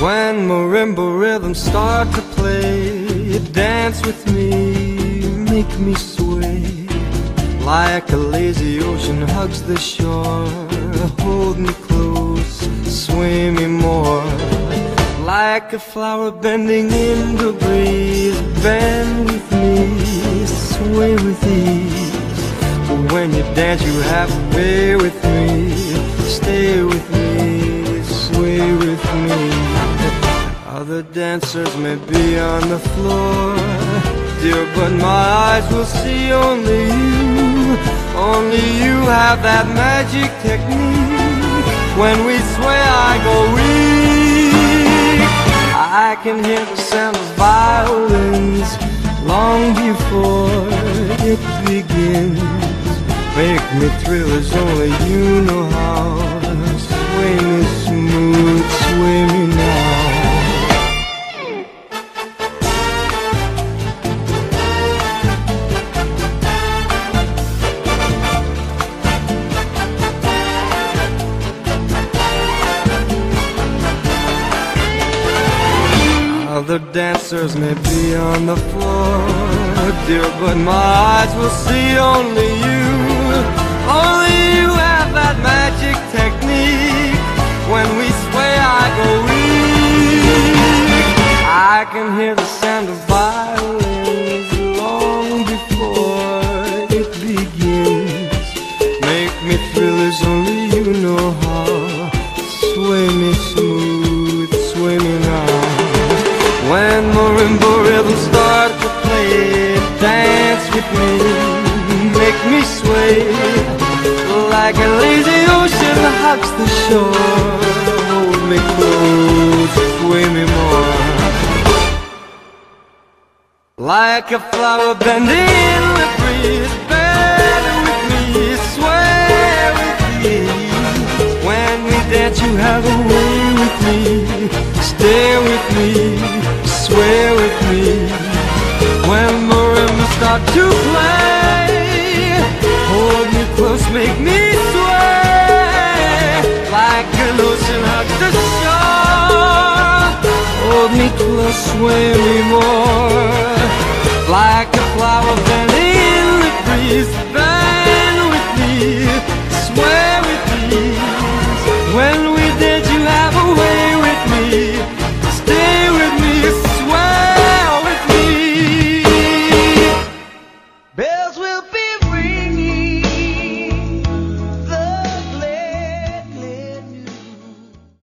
When marimba rhythms start to play, dance with me, make me sway. Like a lazy ocean hugs the shore, hold me close, sway me more. Like a flower bending in the breeze, bend with me, sway with ease. When you dance you have to be with me, stay with me, sway with me. Other dancers may be on the floor, dear, but my eyes will see only you. Only you have that magic technique. When we sway I go weak. I can hear the sound of violins long before it begins. Make me thrill as only you know how. Sway me smooth, sway me now. Other dancers may be on the floor, dear, but my eyes will see only you. Only you have that magic technique. When we sway I go weak. I can hear the sound of violins long before it begins. Make me thrill as only you know how. Sway me smooth, sway me now. When marimba rhythms start to play, dance with me, make me sway. Like a lazy ocean hugs the shore, hold me close, sway me more. Like a flower bending in the breeze, bend with me, sway with me. When we dance you have a way with me, stay with me, sway with me. When marimbas start to play, hold me close, make me sway. Like an ocean hugs the shore, hold me close, sway me more.